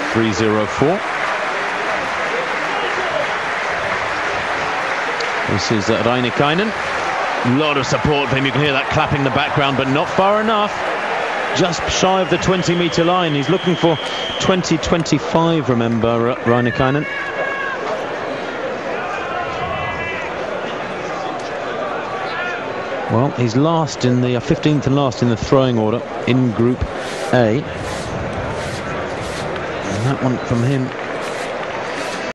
3:04. This is Reinikainen. A lot of support for him. You can hear that clapping in the background, but not far enough. Just shy of the 20-meter line. He's looking for 20:25, remember, Reinikainen. Well, he's last in the 15th and last in the throwing order in Group A. And that one from him